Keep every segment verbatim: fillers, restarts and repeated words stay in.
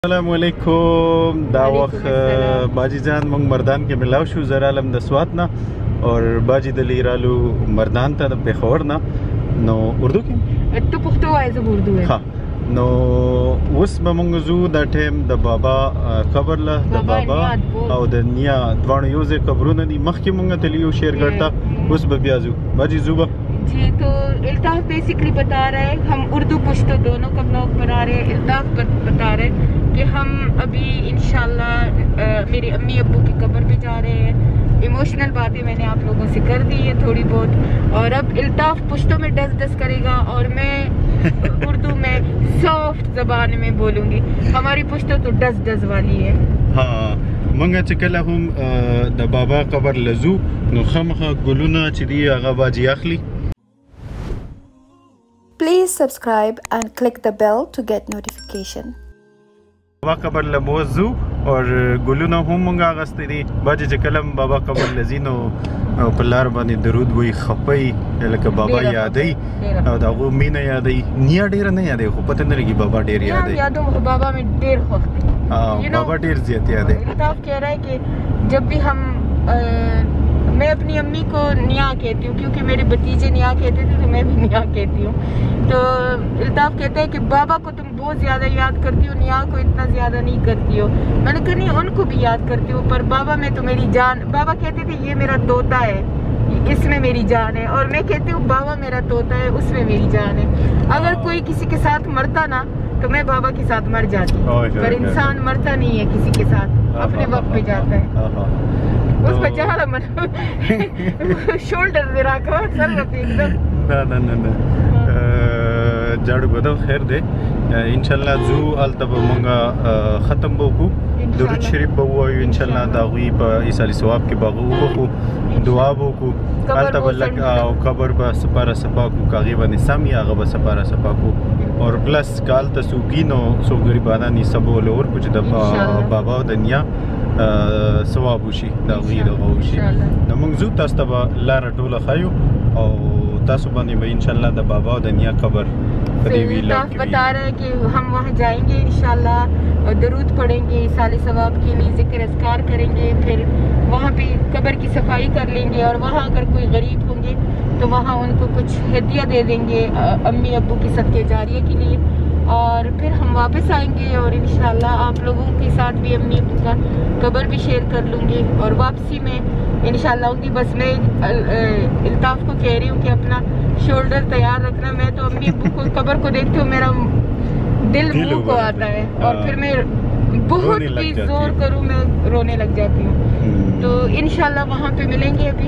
अस्सलामुअलैकुम दा वक्त बाजी जान मंग मर्दान के मिलाव शू जरा अलम दसवात ना और बाजी दली रालू मर्दान था पेखोर ना नो उर्दू की तो पुख्तो है जो उर्दू है हाँ नो उस बमंगजू दा टाइम द बाबा कबर ला द बाबा और द निया द्वान यूज़ कब्रों ने दी मख के मंगा तलियो शेयर करता उस बबियाजू बाजी जुबा जी। तो इल्ताफ बेसिकली बता रहे हैं, हम उर्दू पुश्तो दोनों का ब्लॉग बना रहे हैं। इल्ताफ बता रहे हैं कि हम अभी इंशाल्लाह मेरे अम्मी अब्बू की कब्र पे जा रहे हैं। इमोशनल बातें मैंने आप लोगों से कर दी है थोड़ी बहुत, और अब इल्ताफ पुश्तो में डस डस करेगा और मैं उर्दू में सॉफ्ट जबान में बोलूँगी। हमारी पुश्तो तो डस डस वाली है। हाँ मंगा चकला हम द बाबा कब्र लजू नो खमखा गुलुना चिदी आगा बाजी आखली। Please subscribe and click the bell to get notification. बाबा कबर लबोजू और गुलुना हम मंगा गस्ती बाजी जकलम बाबा कबर लजीनो पल्लार बानी दरूद वही खपई लक बाबा यादई और दागो मीना यादई निया डेर नहीं यादे को पता नहीं लगी बाबा डेर यादई यादों बाबा में डेर वक्त हां बाबा डेर ज्यादा याद है। इल्ताफ कह रहा है कि जब भी हम आ, मैं अपनी अम्मी को निया कहती हूँ क्योंकि मेरे भतीजे निया कहते थे तो मैं भी निया कहती हूँ। तो इल्ताफ कहते हैं कि बाबा को तुम बहुत ज़्यादा याद करती हो, निया को इतना ज़्यादा नहीं करती हो। मैंने कहा नहीं, उनको भी याद करती हूँ पर बाबा में तो मेरी जान। बाबा कहते थे ये मेरा तोता है, इसमें मेरी जान है, और मैं कहती हूँ बाबा मेरा तोता है, उसमें मेरी जान है। अगर कोई किसी के साथ मरता ना तो मैं बाबा के साथ मर जाती, पर इंसान मरता नहीं है किसी के साथ, अपने वक्त पे जाता है। उस पर जहाँ मन शोल्डर दे रखा सर एकदम ना ना ना ना जाड़ू बदल खैर दे इंशाल्लाह जू अल तब मंगा ख़त्म बोकू दुरूद शरीफ बवो इंशाल्लाह दागी प इसाली सवाब के बागू बोकू दुआ बोकू अल तब लग कबर बा सपारा सपाकू कागीबा निसामी आगा बा सपारा सपाकू और प्लस काल तसुकीनो सो गरीबाना नि सबो और कुछ दबा बाबा दुनिया सवाबुशी दागी दगोशी नमंगजू तस्तबा लारा टोला खायो और तासु बानी में इंशाल्लाह द बाबा दुनिया कबर इल्ताफ बता रहे हैं कि हम वहाँ जाएंगे इंशाल्लाह और दरूद पढ़ेंगे, साले सवाब के लिए जिक्र अज़कार करेंगे, फिर वहाँ पे कब्र की सफाई कर लेंगे और वहाँ अगर कोई गरीब होंगे तो वहाँ उनको कुछ हदिया दे देंगे अम्मी अब्बू की सदके जारिया के लिए, और फिर हम वापस आएंगे और इंशाल्लाह आप लोगों के साथ भी अम्मी अब्बू का कब्र भी शेयर कर लूँगी और वापसी में इंशाल्लाह होंगी। बस मैं इल्ताफ को कह रही हूँ कि अपना शोल्डर तैयार रखना। मैं तो अम्मी अब्बू को कब्र को देखती हूँ मेरा दिल मुँह को आता है और फिर मैं बहुत भी जोर करूँ मैं रोने लग जाती हूँ। तो इंशाल्लाह वहाँ पे मिलेंगे। अभी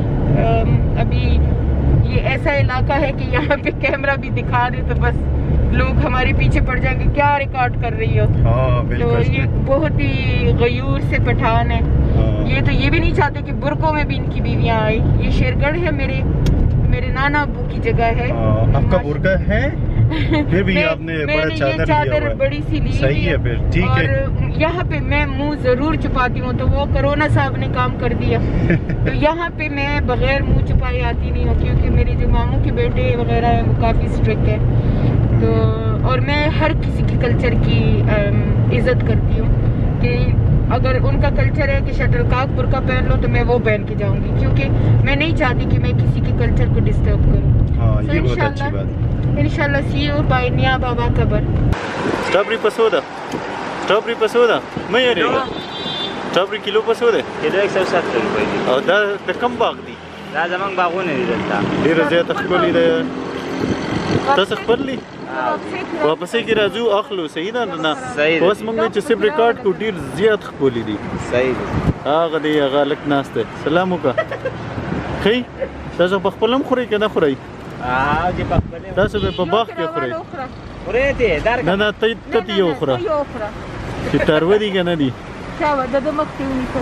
अभी ये ऐसा इलाका है कि यहाँ पे कैमरा भी दिखा दे तो बस लोग हमारे पीछे पड़ जाएंगे, क्या रिकॉर्ड कर रही हो। तो ये बहुत ही गयूर से पठान है। ये तो ये भी नहीं चाहते कि बुरकों में भी इनकी बीवियां आई। ये शेरगढ़ है, मेरे मेरे नाना अब्बू की जगह है। आपका बुरका है फिर भी आपने बड़ा चादर चादर बड़ी सी ली सही है फिर ठीक है। और यहाँ पे मैं मुंह जरूर छुपाती हूँ, तो वो कोरोना साहब ने काम कर दिया। तो यहाँ पे मैं बगैर मुंह छुपाए आती नहीं हूँ क्योंकि मेरे जो मामू के बेटे वगैरह है वो काफी स्ट्रिक्ट है। तो और मैं हर किसी की कल्चर की इज्जत करती हूँ कि अगर उनका कल्चर है कि शटलकॉक बुर्का पहन लो तो मैं वो पहन के जाऊंगी, क्योंकि मैं नहीं चाहती कि मैं किसी के कल्चर को डिस्टर्ब करूँ। हाँ, ये बहुत अच्छी बात है। इंशाल्लाह सी यू बाय निया बाबा कबर। स्ट्रॉबेरी पसोदा स्ट्रॉबेरी पसोदा मैं ये स्ट्रॉबेरी किलो पसोदा किलो एक सौ सत्तर रुपये और दा द कम बाग दी दा जमंग बागोने दी दलता डेर ज़्यादा तखकोली दे तसख पड़ली वापस की राजू अखलो सही ना ना सही बस मंगे जिसे रिकॉर्ड को डेर ज़्यादा तखकोली दी सही आगा दे गालक नास्ते सलामो का खई तसख पखपलम खुरी के ना खुरी हाँ जी पकड़े तसख पे पबाख के खुरी खुरे थे दार ना ना तई तती यो खुरा कि तरवदी के ना दी क्या वजह दे मक्ती उनको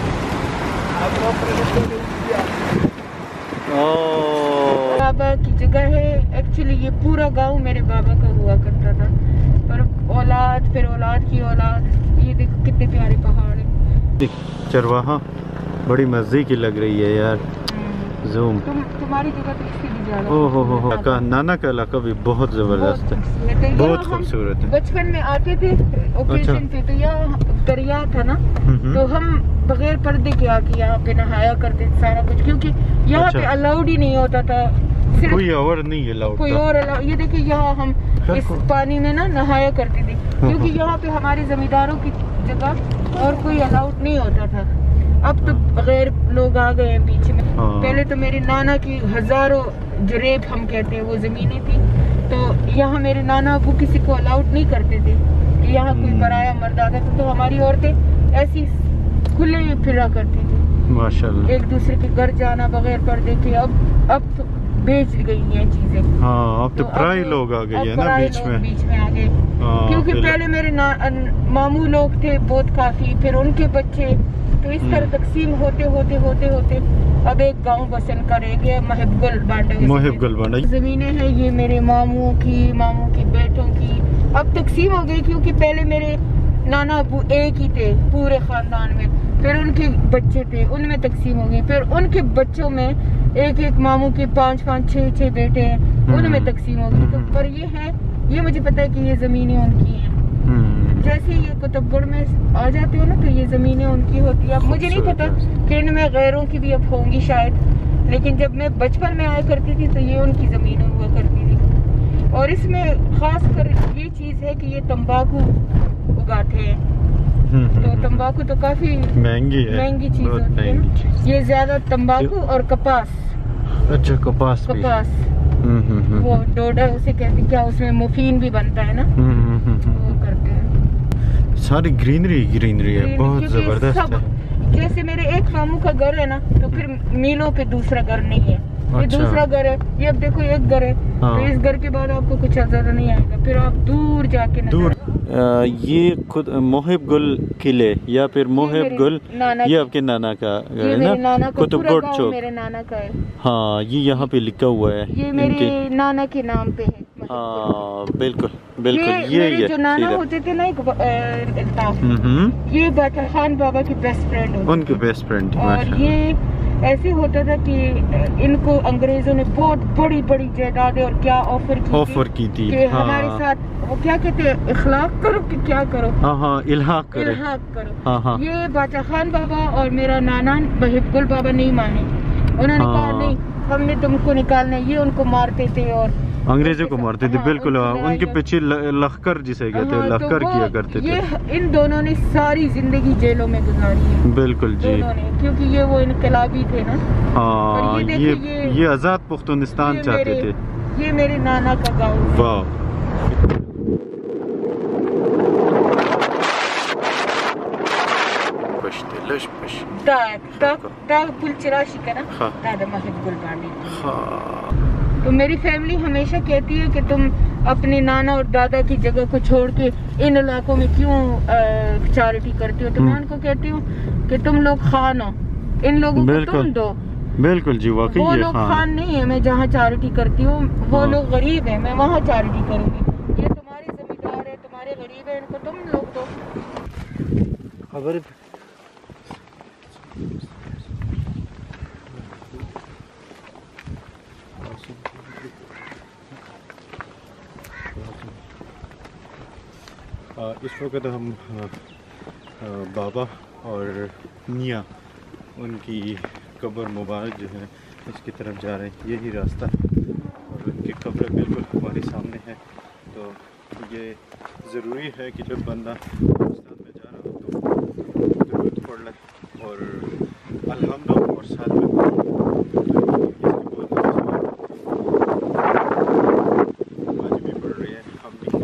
बाबा की जगह है। एक्चुअली ये पूरा गांव मेरे बाबा का हुआ करता था, पर औलाद फिर औलाद की औलाद। ये देखो कितने प्यारे पहाड़ है। चरवाहा बड़ी मजे की लग रही है यार। जूम। तुम तुम्हारी जगह तो इससे भी ज्यादा। ओ हो हो हो का नाना का इलाका भी बहुत जबरदस्त है, बहुत खूबसूरत है। बचपन में आते थे ओकेजन पे, तो यहाँ दरिया था ना, तो हम बगैर पर्दे के आके यहाँ पे नहाया करते थे सारा कुछ, क्योंकि यहाँ अच्छा। पे अलाउड ही नहीं होता था, सिर्फ कोई और नहीं अलाउड कोई था। और अलाउड। ये देखिए यहाँ हम इस पानी में ना नहाया करते थे, क्योंकि यहाँ पे हमारे जमींदारों की जगह और कोई अलाउड नहीं होता था। अब तो बगैर लोग आ गए हैं बीच में। पहले तो मेरे नाना की हजारों जरेब हम कहते हैं वो जमीनें थी, तो यहाँ मेरे नाना अबू किसी को अलाउड नहीं करते थे कि यहाँ कोई पराया मर्द आता था, तो हमारी औरतें ऐसी खुले फिरा करती थी माशाल्लाह, एक दूसरे के घर जाना बगैर पर्दे के। अब अब तो बेच गई हैं चीजें। हाँ अब तो पराए लोग आ गए हैं ना बीच में, बीच में आ गए, क्योंकि पहले मेरे मामू लोग थे बहुत काफी, फिर उनके बच्चे, तो इस तरह तकसीम होते होते होते होते अब एक गांव बसन का रह गया, महबगुल बांडा। महबगुल बांडा जमीनें हैं ये मेरे मामू की, मामू के बेटों की, अब तकसीम हो गई, क्योंकि पहले मेरे नाना अबू एक ही थे पूरे खानदान में, फिर उनके बच्चे थे उनमें तकसीम हो गई, फिर उनके बच्चों में एक एक मामू के पाँच पाँच छः छः बेटे हैं उनमें तकसीम हो गई। तो पर ये है, ये मुझे पता है कि ये जमीनें उनकी हैं। जैसे ये कुतुबगढ़ में आ जाते हो ना, तो ये जमीनें उनकी होती है। अब मुझे नहीं पता कि इनमें गैरों की भी अब होंगी शायद, लेकिन जब मैं बचपन में आया करती थी तो ये उनकी जमीनें हुआ करती थी। और इसमें खास कर ये चीज है कि ये तंबाकू उगाते हैं, तो तंबाकू तो काफी महंगी है, महंगी चीज होती है। ये ज्यादा तंबाकू और कपास। अच्छा कपास कपास वो डोडा उसे कहते, क्या उसमें मुफीन भी बनता है ना, वो करते हैं। सारी ग्रीनरी ग्रीनरी है, बहुत जबरदस्त है। जैसे मेरे एक मामू का घर है ना, तो फिर मीलों पे दूसरा घर नहीं है, ये अच्छा। दूसरा घर है। ये अब देखो एक घर है, हाँ। तो इस घर के बाद आपको कुछ ज्यादा नहीं आएगा, फिर आप दूर जाके दूर। आ, ये खुद मोहिबगुल किले या फिर मोहिबगुल, ये आपके नाना का ये है ना, कुतुबगढ़ चौक। मेरे नाना का है। हाँ ये यहाँ पे लिखा हुआ है, ये मेरे नाना के नाम पे है। हाँ बिल्कुल बिल्कुल, ये, ये ये जो नाना होते थे ना, एक ये बादशाह खान बाबा की बेस्ट फ्रेंड होती, उनके बेस्ट फ्रेंड। और ये ऐसे होता था कि इनको अंग्रेजों ने बहुत बड़ी बड़ी जायदादें और क्या ऑफर की ऑफर की थी कि हाँ। हमारे साथ वो क्या कहते हैं, इखलाक करो कि क्या करो, हाँ हाँ इल्हाक करो, इल्हाक करो। हाँ हाँ। ये बादशाह खान बाबा और मेरा नाना महबगुल बाबा नहीं माने, उन्होंने हाँ। कहा नहीं हमने तुमको निकालना, ये उनको मारते थे और अंग्रेजों को मारते थे। हाँ, बिल्कुल उनकी उनके लड़ाई पीछे लश्कर जिसे कहते हैं, हाँ, तो लश्कर वो- किया करते ये थे। इन दोनों ने सारी जिंदगी जेलों में गुजारी है, बिल्कुल जी दोनों ने, क्योंकि ये वो इनकलाबी थे ना। हाँ। और ये ये देखिए, ये, ये- ये आजाद पुख्तुनिस्तान ये चाहते मेरे- थे। ये मेरे नाना का गाँव है। वाह तो मेरी फैमिली हमेशा कहती है कि तुम अपने नाना और दादा की जगह को छोड़ के इन इलाकों में क्यों चैरिटी करती हो, तो मैं उनको कहती हूँ कि तुम लोग खान हो, इन लोगों को तुम दो। बिल्कुल जी वाकई वो ये लोग खान, खान नहीं है, मैं जहाँ चैरिटी करती हूँ वो हाँ। लोग गरीब है, मैं वहाँ चैरिटी करूँगी। ये तुम्हारे जमींदार है, तुम्हारे गरीब है, इनको तुम लोग दो। खबर इस वक्त हम बाबा और मियाँ उनकी कब्र मुबारक जो है उसकी तरफ जा रहे हैं। यही रास्ता और उनकी कब्र बिल्कुल हमारे सामने है। तो ये ज़रूरी है कि जब बंदा पाकिस्तान में जा रहा हो तो दुरूद पढ़ ले और अल्हम्दुलिल्लाह और साथ में आज भी पढ़ रही है हम भी।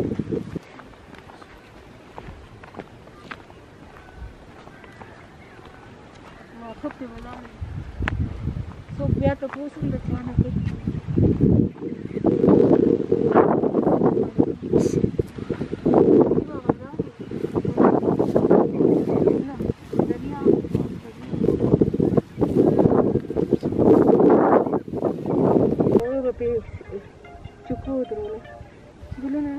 तो पूछूं बचाने के चुकू उतरो बोलो ना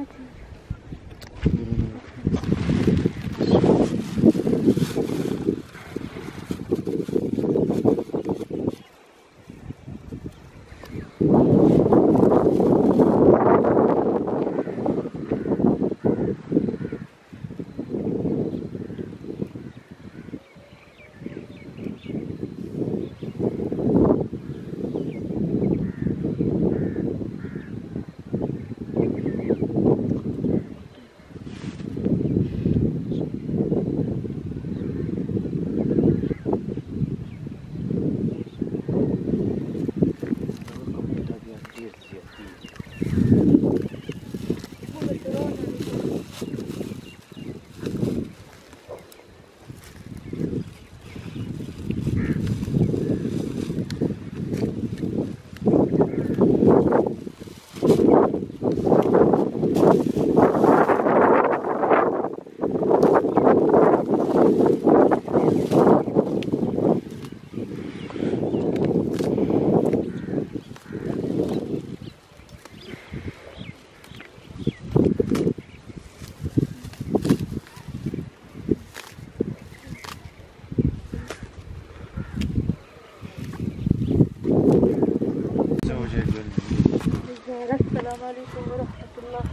अस्सलाम वालेकुम व रहमतुल्लाह।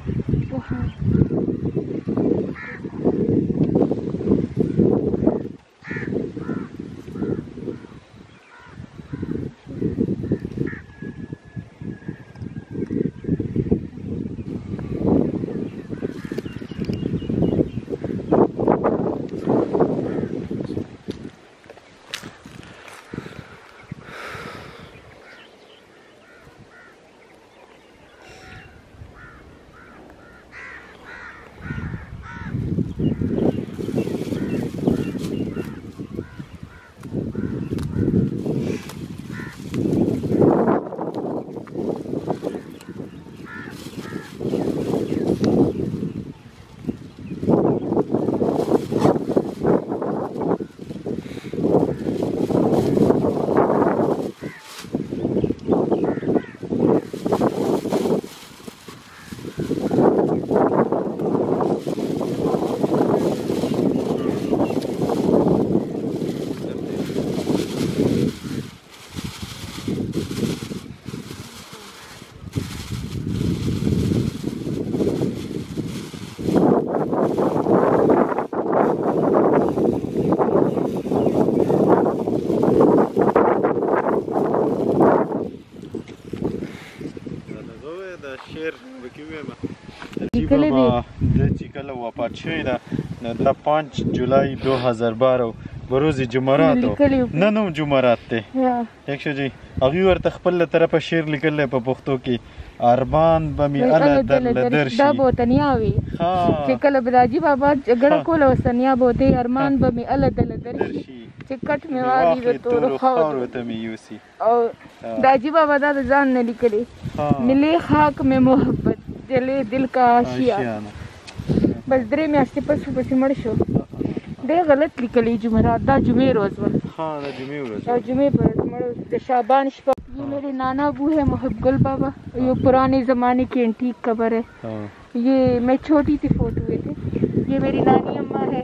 دا पाँच जुलाई दो हज़ार बारह बरोज जुमरात ननम जुमरात थे एक शो जी अभी वर तखपल तरफ शेर निकल पे पुख्तो की अरमान बमी अला दल दर्शी दा बोतनिया हुई हां चिकल बदाजी बाबा जगड़ा को लवसनिया बोते अरमान बमी अला दल दर्शी चिकट में वाली तो खाओ तमी यूसी और दाजी बाबा दा जान ने निकले मिले खाक में मोहब्बत जले दिल का आशिया बस दरे में आस्ते पस पस मर शो दे गलत लिखली जुमरात दा जुमे रोज वर हां दा जुमे रोज दा जुमे पर मर दे शाबान शप ये मेरे नाना अबू है मोहब्बत बाबा ये पुराने जमाने की एंटीक कब्र है हां ये मैं छोटी सी फोटो हुए थे ये मेरी नानी अम्मा है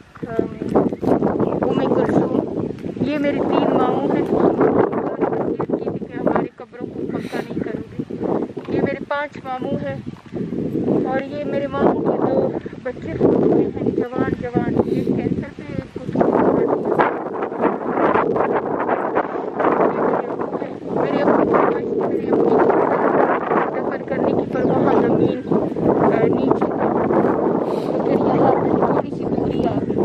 उम्मे कुलसूम ये मेरी तीन मामू हैं कि हमारी कब्रों को पक्का नहीं करोगे ये मेरे पांच मामू हैं और ये मेरे मामू के दो बच्चे हुए हैं जवान जवान ये कैंसर पे मेरे मेरे दफन करने की पर वहाँ जमीन नीचे तो फिर यहाँ थोड़ी सी दूरी आ गई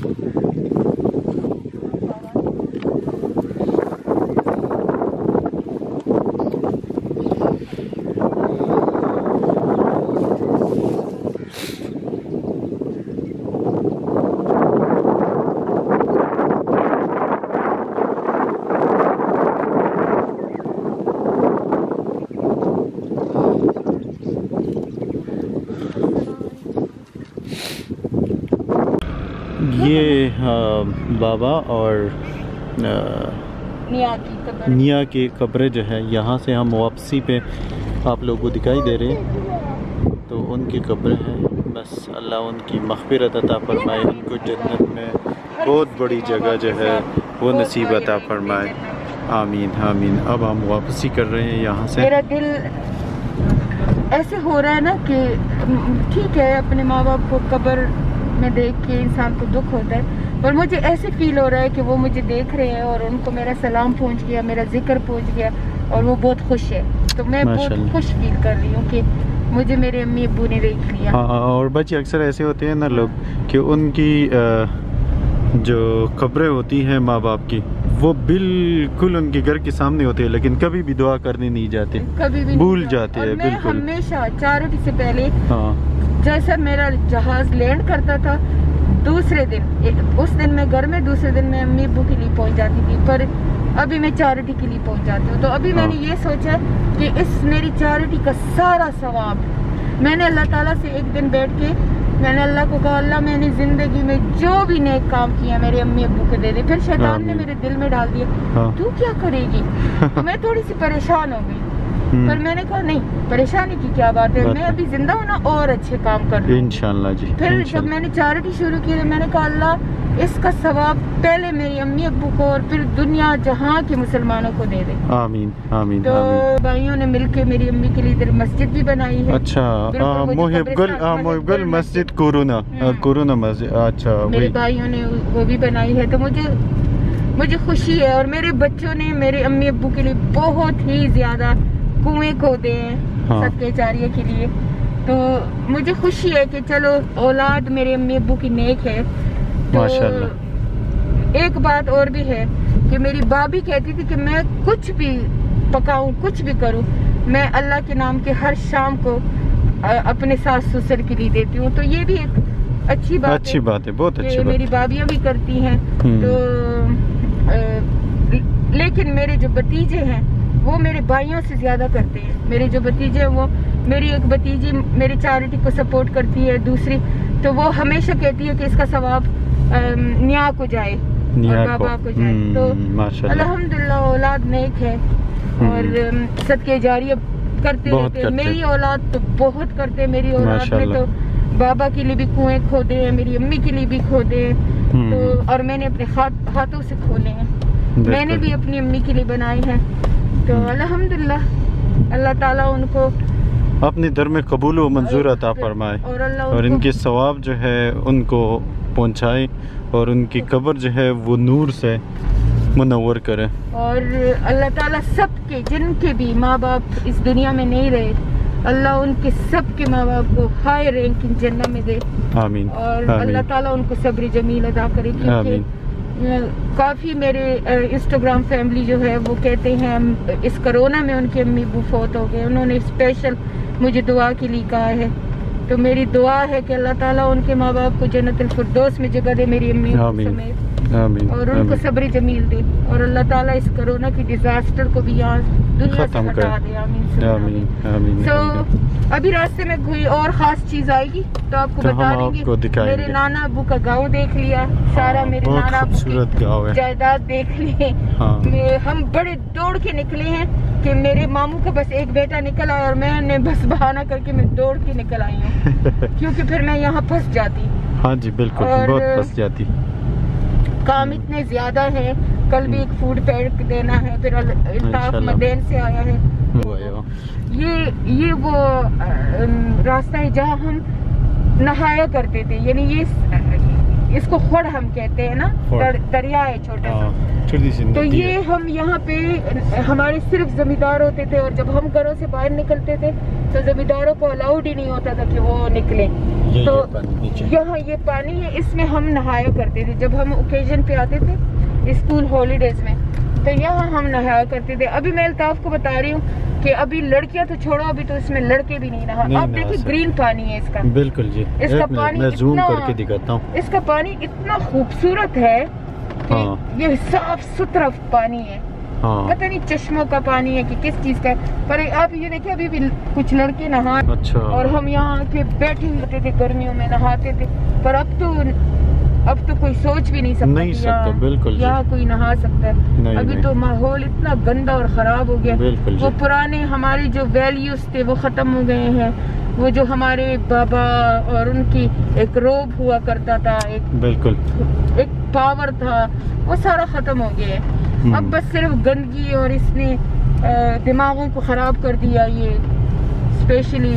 ये बाबा और निया की कब्र निया की कब्रें जो है यहाँ से हम वापसी पे आप लोगों को दिखाई दे रहे हैं तो उनकी कब्रें हैं। बस अल्लाह उनकी मग़फ़िरत अता फरमाए, उनको जन्नत में बहुत बड़ी जगह जो है वो नसीब अता फरमाए। आमीन आमीन। अब हम वापसी कर रहे हैं यहाँ से। मेरा दिल ऐसे हो रहा है ना कि ठीक है अपने माँ बाप को कब्र में देख के इंसान को दुख होता है, पर मुझे ऐसे फील हो रहा है कि वो मुझे देख रहे हैं और उनको मेरा सलाम पहुंच गया, मेरा जिक्र पहुंच गया और वो बहुत खुश है। तो मैं बहुत खुश फील कर रही हूँ कि मुझे मेरे अम्मी अब्बू ने देख लिया। हाँ, और बच्चे अक्सर ऐसे होते हैं ना लोग कि उनकी जो कब्रें होती हैं माँ बाप की वो बिल्कुल उनके घर के सामने होते हैं, लेकिन कभी भी दुआ करने नहीं जाते, कभी भी भूल जाते हैं। बिल्कुल हमेशा चार रोटी से पहले हाँ जैसा मेरा जहाज लैंड करता था दूसरे दिन, उस दिन मैं घर में, दूसरे दिन मैं अम्मी अब्बू के लिए पहुंच जाती थी, पर अभी मैं चैरिटी के लिए पहुंच जाती हूँ। तो अभी मैंने ये सोचा कि इस मेरी चैरिटी का सारा सवाब मैंने अल्लाह ताला से एक दिन बैठ के मैंने अल्लाह को कहा, अल्लाह मैंने जिंदगी में जो भी नेक काम किया मेरे अम्मी अब्बू को दे दे। फिर शैतान ने मेरे दिल में डाल दिया तू क्या करेगी। तो मैं थोड़ी सी परेशान हो गई पर मैंने कहा नहीं, परेशानी की क्या बात है, मैं अभी जिंदा हूँ ना, और अच्छे काम कर रही हूँ इंशाल्लाह जी। फिर जब मैंने चैरिटी शुरू की तो मैंने कहा अल्लाह इसका सवाब पहले मेरी अम्मी अब्बू को और फिर दुनिया जहाँ के मुसलमानों को दे दे। आमीन आमीन। तो आमीन। भाइयों ने मिलके मेरी अम्मी के लिए इधर मस्जिद भी बनाई है। अच्छा, मोहिबगुल मोहिबगुल मस्जिद कोरोना कोरोना मस्जिद, अच्छा मेरे भाइयों ने वो भी बनाई है। तो मुझे मुझे खुशी है, और मेरे बच्चों ने मेरे अम्मी अब्बू के लिए बहुत ही ज्यादा कुएं खोदे हैं हाँ। सदके जारिया के लिए। तो मुझे खुशी है कि चलो औलाद मेरे अम्मी अब्बू की नेक है। तो माशाल्लाह। एक बात और भी है कि मेरी बाबी कहती थी कि मैं कुछ भी पकाऊं, कुछ भी करूं, मैं अल्लाह के नाम के हर शाम को अपने सास ससुर के लिए देती हूँ। तो ये भी एक अच्छी बात अच्छी है, बात है, बहुत अच्छी बात। मेरी बाबियाँ भी करती हैं। तो आ, लेकिन मेरे जो भतीजे हैं वो मेरे भाइयों से ज्यादा करते हैं। मेरे जो भतीजे हैं वो, मेरी एक भतीजी मेरी चैरिटी को सपोर्ट करती है, दूसरी तो वो हमेशा कहती है कि इसका सवाब निया को जाए और बाबा को जाए। तो अल्हम्दुलिल्लाह औलाद नेक है और सदके जारिया करते रहते हैं। मेरी औलाद तो बहुत करते हैं। मेरी औलाद में तो बाबा के लिए भी कुएं खोदे हैं, मेरी अम्मी के लिए भी खोदे हैं। तो और मैंने अपने हाथ हाथों से खोले हैं, मैंने भी अपनी अम्मी के लिए बनाए हैं। तो अल्हम्दुलिल्लाह अल्लाह ताला उनको अपने दर में कबूल व मंजूर अता फरमाए और, और इनके सवाब जो है उनको पहुंचाए और उनकी कब्र जो है वो नूर से मुनव्वर करे। और अल्लाह ताला सबके जिनके भी माँ बाप इस दुनिया में नहीं रहे, अल्लाह उनके सबके माँ बाप को हाई रैंकिंग जन्नत में दे। आमीन। और अल्लाह ताला उनको सब्र जमील अदा करे। क्योंकि काफ़ी मेरे इंस्टाग्राम फैमिली जो है वो कहते हैं इस कोरोना में उनकी अम्मी अब्बू फौत हो गए, उन्होंने स्पेशल मुझे दुआ के लिए कहा है। तो मेरी दुआ है कि अल्लाह ताला उनके माँ बाप को जन्नतुल फिरदौस में जगह दे, मेरी अम्मी समेत, आमीन। और उनको सब्र जमील दे और अल्लाह ताला इस कोरोना की डिजास्टर को भी यहाँ दुनिया से हटा दे। आमीन आमीन आमीन। सो अभी रास्ते में कोई और खास चीज आएगी तो आपको तो बता देंगे। मेरे नाना अब्बू का गाँव देख लिया सारा, मेरे नाना अब्बू की जायदाद देख लिए। हाँ। हम बड़े दौड़ के निकले हैं कि मेरे मामू का बस एक बेटा निकल आया और मैंने बस बहाना करके मैं दौड़ के निकल आई हूँ क्योंकि फिर मैं यहाँ फंस जाती। हाँ जी बिल्कुल, बहुत फंस जाती। काम इतने ज्यादा है, कल भी एक फूड पैक देना है, फिर अल्ताफ मदेन से आया है। ये ये वो रास्ता है जहाँ हम नहाया करते थे, यानी ये इसको खोड़ हम कहते हैं ना, दर, दरिया है छोटा सा। तो ये हम यहाँ पे हमारे सिर्फ जमींदार होते थे और जब हम घरों से बाहर निकलते थे तो जमींदारों को अलाउड ही नहीं होता था कि वो निकले। तो यहाँ ये पानी है, इसमें हम नहाया करते थे जब हम ओकेजन पे आते थे स्कूल हॉलीडेज में, तो यहाँ हम नहाया करते थे। अभी मैं अल्ताफ को बता रही हूँ कि अभी लड़कियां तो छोड़ो, अभी तो इसमें लड़के भी नहीं नहा। आप देखिए ग्रीन पानी है इसका। बिल्कुल जी, इसका पानी मैं जूम करके दिखाता हूँ। इसका पानी इतना खूबसूरत है कि हाँ। ये साफ सुथरा पानी है। हाँ। पता नहीं चश्मों का पानी है कि किस चीज का, पर आप ये देखिए अभी भी कुछ लड़के नहा। अच्छा। और हम यहाँ के बैठे होते थे गर्मियों में नहाते थे, पर अब तो अब तो कोई सोच भी नहीं सकता नहीं सकता। बिल्कुल यहाँ कोई नहा सकता है। नहीं, अभी नहीं। तो माहौल इतना गंदा और खराब हो गया। वो पुराने हमारे जो वैल्यूज थे वो खत्म हो गए हैं। वो जो हमारे बाबा और उनकी एक रोब हुआ करता था, एक बिल्कुल एक पावर था, वो सारा खत्म हो गया है। अब बस सिर्फ गंदगी और इसने दिमागों को खराब कर दिया। ये स्पेशली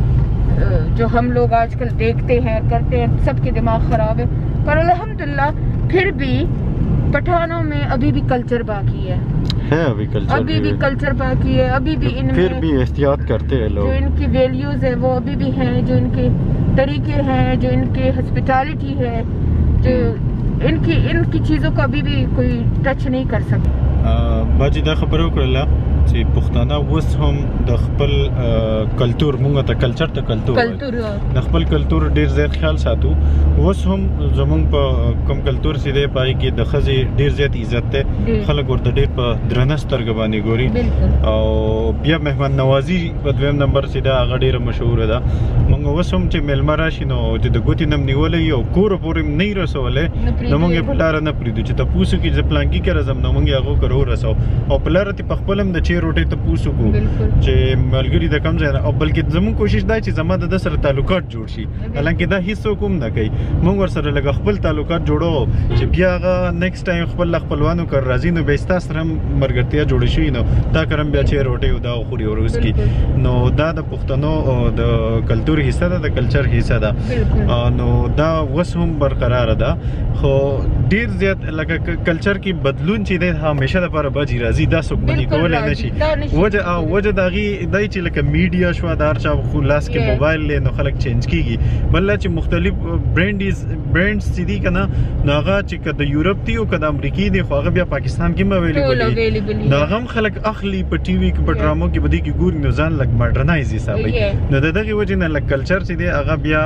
जो हम लोग आजकल देखते हैं करते हैं, सबके दिमाग खराब है। पर अल्हम्दुलिल्लाह फिर भी पठानों में अभी भी कल्चर बाकी है, है अभी कल्चर अभी भी कल्चर बाकी है। अभी भी इनमें फिर भी एहतियात करते हैं लोग। जो इनकी वैल्यूज है वो अभी भी हैं, जो इनके तरीके हैं, जो इनके हॉस्पिटैलिटी है, जो इनकी इनकी चीज़ों को अभी भी कोई टच नहीं कर सकता। बाजी दा खबर वکړه چې پښتانه اوس هم د خپل کلچر مونږ ته کلچر ته کلچر د خپل کلچر ډیر زیات خیال ساتو. اوس هم زمونږ په کم کلچر سي دی پای کې د خزي ډیر زیات عزت ته خلک ورته ډیر په درنه سترګه باندې ګوري او بیا مهمان نوازي په دویم نمبر سي دا هغه ډیره مشهور ده. مونږ اوس هم چې ملما راشي نو چې د ګوتی نم نیولې یو کور پورې نه رسولې نو مونږ په لار نه پریدو چې تاسو کې ځ پلان کې راځم نو مونږ هغه کرو رسو او په لار ته په خپلم د بچي روټي ته پوسو کو بالکل چې ملګری د کم ځای او بلکې زمون کوشش دا چې زما د سره تعلقات جوړ شي حالانکه دا هیڅ کوم نه کوي مونږ ور سره لګ خپل تعلقات جوړو چې بیا غا نیکسټ ټایم خپل خپلوانو کر راځي نو به ستاسو سره مرګرتیا جوړ شي نو تا کرم بیا چې روټي او دا خوري ورس کی نو دا د پښتنو د کلچر حصہ ده د کلچر حصہ ده نو دا وسهم برقرار ده خو ډیر زیات لکه کلچر کې بدلون چې دی همیشه لپاره باجی راځي دا څوک باندې کولای نشي وجه وجه داغي دای چې لکه میډیا شو دار چا خلاص کې موبایل له نو خلک چینج کیږي بل چې مختلف برانډز برانډز چې دي کنه ناغه چې کده یورپ دی او کده امریکای دی خو هغه بیا پاکستان کې اویلیبل دي دا غم خلک اخلي په ټي وي کې په ډرامو کې بدی کې ګور نو ځان لګ ماډرنایز حسابي نو دغه وجه نه لکه کلچر چې دی هغه بیا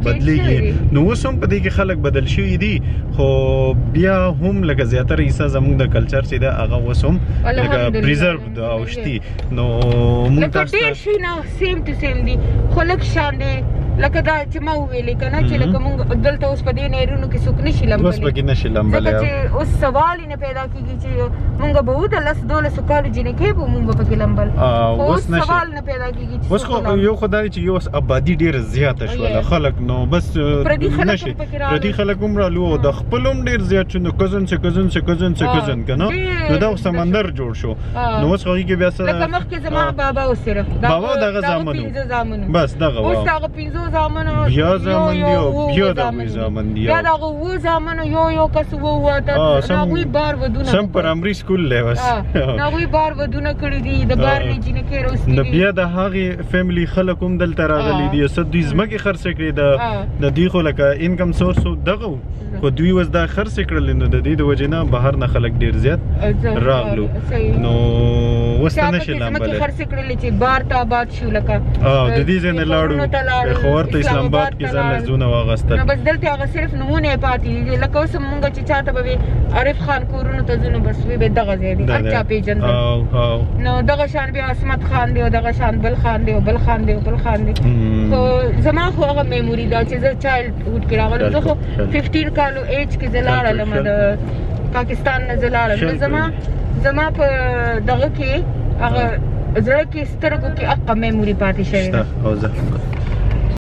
بدلیږي نو وسوم په دې کې خلک بدل شوی دي خو بیا هم لکه زیاتره حصہ زموږ د کلچر چې دا هغه وسوم لکه پریزرو د اوشتي نو موږ تاسو ته شي نه سیم ټو سیم دي خو لکه شان دي لکه دا چې ما ویلې کنه چې لکه موږ دلته اوس په دې نهرونو کې څوک نشي لمبل اوس پکې نشي لمبل چې اوس سوال نه پیدا کیږي چې موږ به د لس دولس کال جنې کې به موږ پکې لمبل اوس سوال نه پیدا کیږي اوس خو یو خدای چې یو آبادی ډیره زیاته شوه خلک نو بس نشي پردي خلک هم رالو د خپلوم ډیر زیات شو کزن څه کزن څه کزن څه کزن کنه نو دا سمندر جوړ شو نو اوس خو کې بیا سره لکه مخکې زما بابا اوس صرف بابا دغه زمانو بس دغه اوس هغه پنځه زامنو بیا زامن دی او بیا د زامن دی بیا دغه و زامنو یو یو کس وو وته ناوی بار ودونه سم پرایمري سکول له وس ناوی بار ودونه کړی دی د بار نه جنې کې روستي نو بیا د هغه فیملی خلک هم دلته راغلي دي صد دوی زمکه خرڅ کړی د د دی خو لکه انکم سورس دغه خو دوی وز دا خرڅ کړل نو د دې د وجنه بهر نه خلک ډیر زیات راغلو نو وسته نشي لامبل خرڅ کړل چې بار ته آباد شو لکه اه د دې ځنه لاړو خو ورته اسلام آباد کې ځان لزونه واغستل نو بس دلته هغه صرف نمونه پاتې دي لکه اوس مونږ چې چاته به عارف خان کورونو ته ځنه بس وی به دغه ځای دي اچا پیجن نو دغه شان بیا اسمت خان دی او دغه شان بل خان دی او بل خان دی او بل خان دی خو زما خو هغه میموري دا چې زه چایلډ هوډ کې راغلم زه خو پنځه کالو ایج کې زلاړه لمه د پاکستان نه زلاړه زما زما په دغه کې هغه زړه کې سترګو کې اقا میموري پاتې شوی او زه